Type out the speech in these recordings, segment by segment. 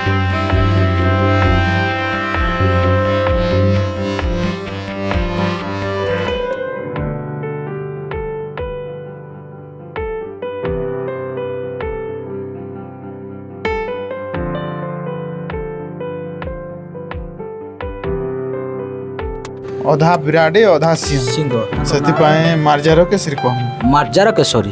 अधा विराटे अधा सिंह से मार्जार केसरी कह मार्जार केसरी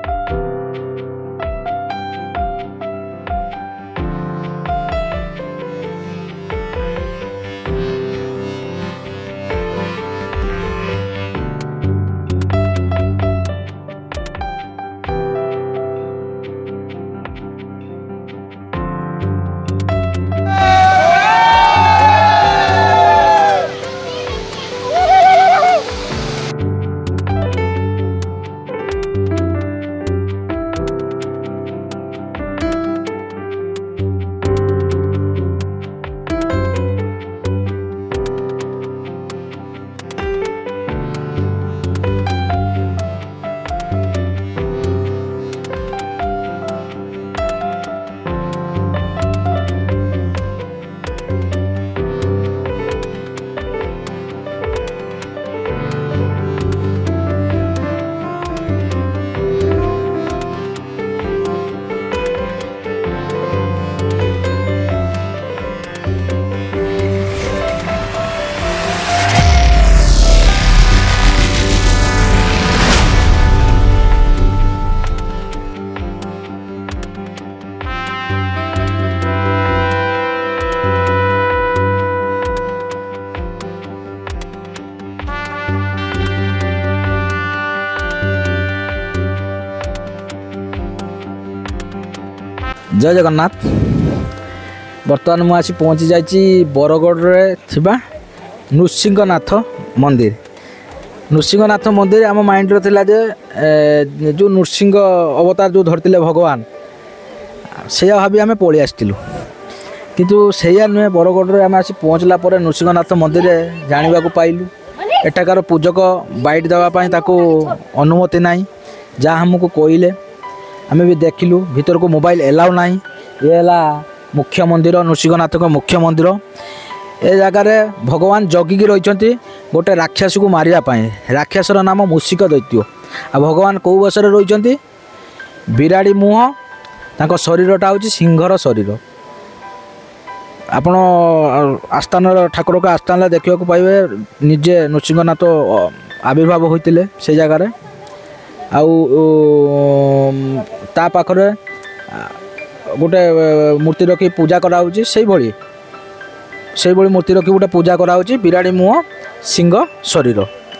जय जगन्नाथ। बर्तमान मुझे पहुँची जाइए बरगढ़ थिबा नृसिंहनाथ मंदिर। नृसिंहनाथ मंदिर आम माइंड थिला जे जो नृसिंह अवतार जो धरते भगवान से भावी आम पलि आसलु किंतु सैया नुहे बरगढ़ आम आसी पहुँचला नृसिंहनाथ मंदिर जाना पाइलु एठाकार पूजक बाइट देवाई ताको अनुमति नहीं जहाँ हमको कहले आम भी देखिलु भीतर को मोबाइल एलाउ नहीं। ये मुख्य मंदिर नृसिंहनाथ का मुख्य मंदिर। ए जगार भगवान जगिकी रही गोटे राक्षस को मारियापाई राक्षसर नाम मूषिक दैत्य आ भगवान कौ बसरे रही बिराड़ी मुह तांको शरीरटा हूँ सिंहर शरीर। आपण आस्थान ठाकुर का आस्थान देखा पाइबे निजे नृसिंहनाथ आविर्भाव होते से जगार ता पाखरे गोटे मूर्ति रखी पूजा कराऊँगी से भली मूर्ति रखी गोटे पूजा कराऊँगी बिराड़ी मुह सिंह शरीर।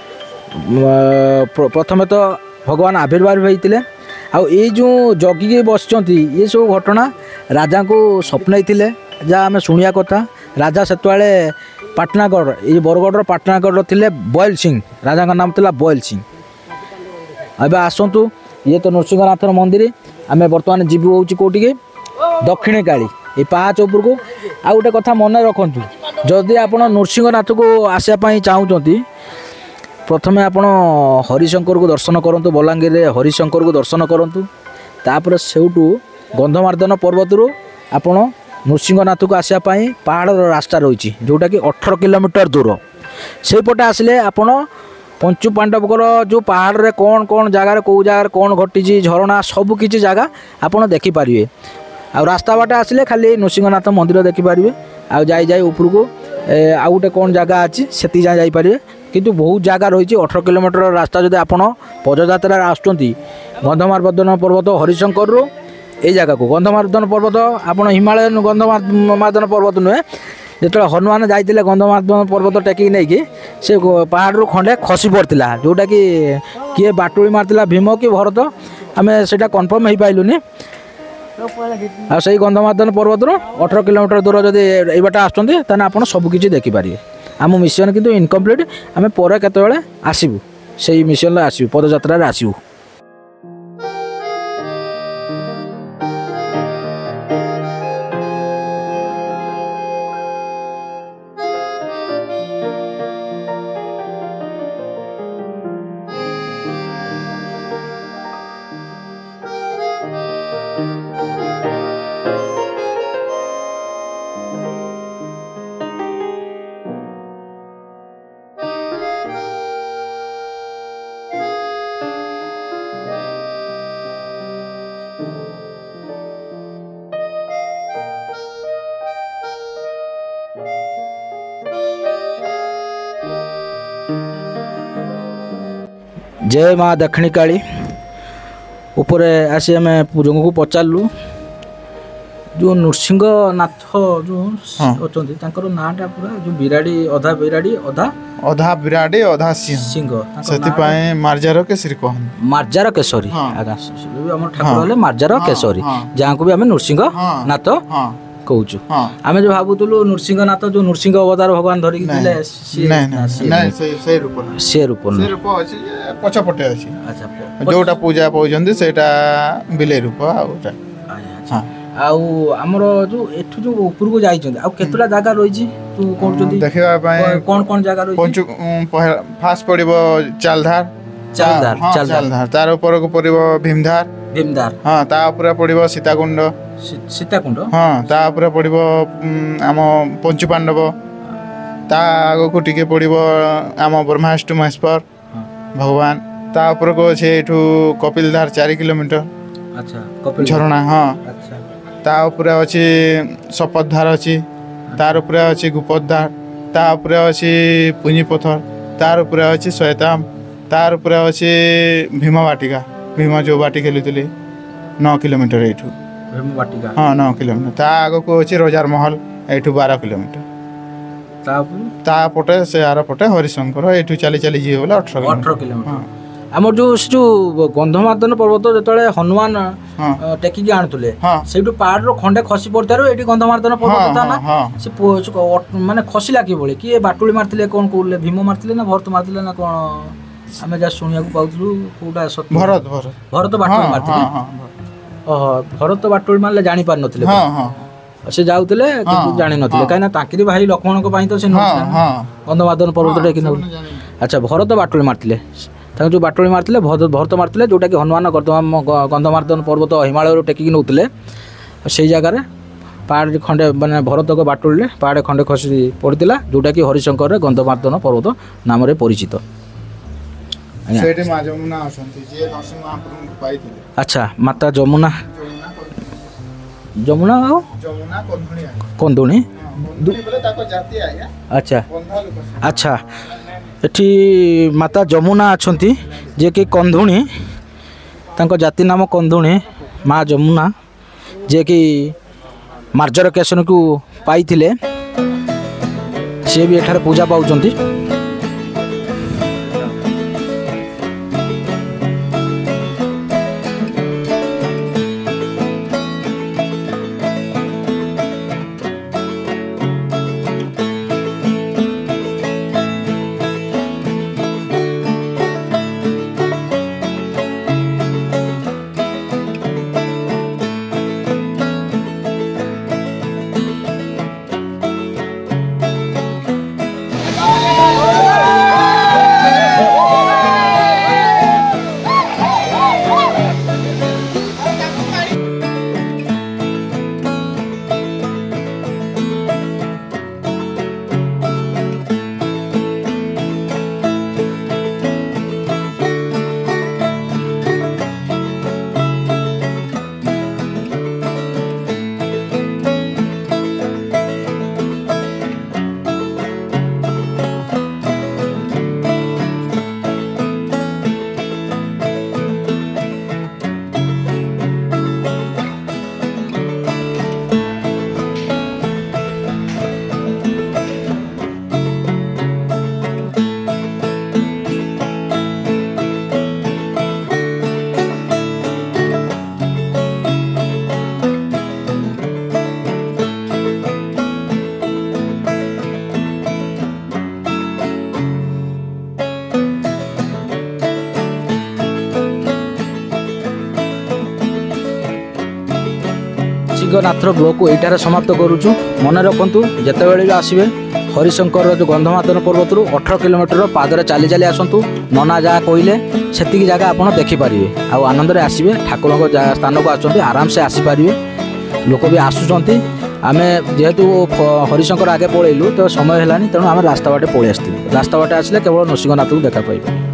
प्रथमे तो भगवान आविर्भाव होते आउ ये जो जगिकी बस ये सब घटना राजा को स्वप्न जहाँ आम शुणिया कथा राजा से पाटनागढ़ ये बरगढ़ पाटनागढ़ थे बयल सिंह राजा का नाम था बयल सिंह। अब आसतु ये तो नृसिंहनाथ मंदिर आम बर्तमान जीव हूँ कौटी दक्षिण काली ये पाहाच उपरको आ गोटे कथा मन रखु जदि आप नृसिंहनाथ को आसापी चाहूँगी प्रथमे आप हरिशंकर को दर्शन करूँ बलांगीर हरिशंकर को दर्शन करूँ तापर सेउटू गंधमार्दन पर्वत आप नृसिंहनाथ को आसापी पहाड़ रास्ता रही जोटा कि 18 किलोमीटर दूर से पटे आसिले आपण पंचु पांडवकर जो पहाड़ रे कौन कौन जगार कौ जगार कौन घटी झरणा सब किसी जगह आपड़ देखिपारे आ रास्ता बाटे आसिले खाली नृसिंहनाथ मंदिर देखिपारे आ जाई ऊपर को आ गोटे कौन जगह अच्छी से जापारे किंतु बहुत जगह रही 18 किलोमीटर रास्ता जब आप पदयात्रा आसुँच गंधमार्दन पर्वत हरिशंकर ये जगह को गंधमार्दन पर्वत आप हिमालय गंधमार्दन पर्वत नुहे जो हनुमान जाते गंधमार्दन पर्वत टेकिक नहीं कि से पहाड़ खंडे खसी पड़ता जोटा कि किए बाटुड़ी मारता भीम कि भरत आम से कन्फर्म हो पाइलुनि आ से गंधमार्दन पर्वत 18 किलोमीटर दूर जब ये बाट आप सबकि देखिपारे। आम मिशन किंतु इनकम्प्लीट आम पर केतबेले आसबू से मिशन आसबू पदयात्रा आसबू। जय माँ दक्षिणी काली उपरे आसी आम जंग को पचारू जो नृसिंहनाथ जो अच्छा नाटा पूरा जो बिराड़ी अधा बिराड़ी अधा सिंह से मार्जार केसरी कहते मार्जार केसरी आम ठाकुर हेले मार्जार केसरी जहाँ को भी आम नृसिंहनाथ कहूँ आम जो भावुलु नृसिंहनाथ जो नृसिंह अवतार भगवान धरिक से रूप पछपटे अच्छी जोटा पूजा पाँच से बिले रूप आमर जो एठू जो ऊपर को जाइछन आ केतला जागा रही तू कहउछथि देखिबा कौन कौन जागा रही फास्ट पड़िबो चालधार तार ऊपर को पड़िबो भीमधार हां ता ऊपर पड़िबो सीताकुंड हां ता ऊपर पड़िबो आम पंचु पांडव ता आगो को टिके पड़िबो आम ब्रह्माष्टमी महेश्वर भगवान ता ऊपर को छे एठू कपिलधार 4 किलोमीटर अच्छा कपिल झरणा हां अच्छा ता ऊपर अछि सपतधार अछि तार ऊपर अछि गुपतधार ता ऊपर अछि पुंजी पत्थर तार ऊपर अछि श्वेताम तार ऊपर अछि भीम वाटिका भीम जो बाटी खेलुतले 9 किलोमीटर एठू भीम वाटिका हां 9 किलोमीटर ता आगो को अछि रोजार महल एठू 12 किलोमीटर ता पटे से आर पटे हरिशंकर एठू चली चली जी होला 18 किलोमीटर आमर जो गंधमार्दन पर्वत जो हनुमान टेकिक आणुले से पहाड़ खंडे खसी पड़तार ये गंधमार्दन पर्वत था ना से माने खसला कि भाई किए बाटुली मारते कौन कहले भीम मारते ना भरत मारते ना कौन आम जहाँ शुणा पाऊँ कौटा भरत बाटुली मारते भरत बाटुली मारे जानी पार नथिले से जाऊले जानी नथिले कहीं ताकि भाई लक्ष्मण तो से गंधमार्दन पर्वत टेक अच्छा भरत बाटुली मारते जो बाटुली मारते भरत मारते जोटा कि हनुमान गंधमार्दन पर्वत हिमालय टेकिक नौते से जगार पहाड़ खंडे माने भरत को बाटुली पहाड़ खंडे खसी पड़ता जोटा कि हरिशंकर गंधमार्दन पर्वत नाम परिचित अच्छा माता जमुना जमुना कंदुणी अच्छा अच्छा एठी माता जमुना अच्छी जे कि कंधुणी तांको जाति नाम कंधुणी माँ जमुना जे कि मार्जर केसन को पाई सी भी एठार पूजा पाउचंती नृसिंहनाथ ब्लॉग को यहीटार समाप्त करुचु मन रखु जिते आसवे हरिशंकर जो गंधमार्दन पर्वत 18 किलोमीटर पादरे चली चली आसतु नना जहाँ कहले से जगह आप देखिपारे आनंद आसवे ठाकुर स्थान को आसते आराम से आसीपारे लोक भी आसुँच आम जेहेतु हरिशंकर आगे पलैलु तो समय है तेणु आम रास्ता बाटे पलि आसलु रास्ता बाटे आसले केवल नृसिंहनाथ को देखा पाइबे।